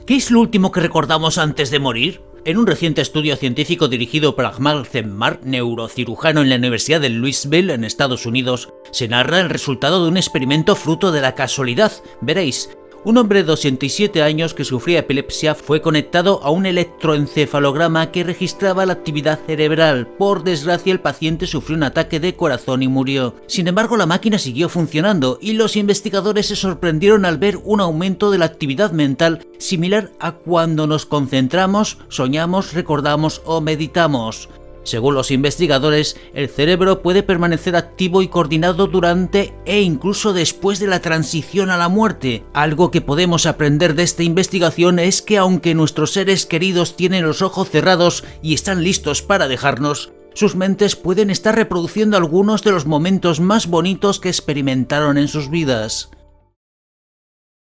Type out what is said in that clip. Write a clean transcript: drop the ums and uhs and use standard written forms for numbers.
¿Qué es lo último que recordamos antes de morir? En un reciente estudio científico dirigido por Ahmad Zemmar, neurocirujano en la Universidad de Louisville, en Estados Unidos, se narra el resultado de un experimento fruto de la casualidad. Veréis, un hombre de 87 años que sufría epilepsia fue conectado a un electroencefalograma que registraba la actividad cerebral. Por desgracia, el paciente sufrió un ataque de corazón y murió. Sin embargo, la máquina siguió funcionando y los investigadores se sorprendieron al ver un aumento de la actividad mental similar a cuando nos concentramos, soñamos, recordamos o meditamos. Según los investigadores, el cerebro puede permanecer activo y coordinado durante e incluso después de la transición a la muerte. Algo que podemos aprender de esta investigación es que aunque nuestros seres queridos tienen los ojos cerrados y están listos para dejarnos, sus mentes pueden estar reproduciendo algunos de los momentos más bonitos que experimentaron en sus vidas.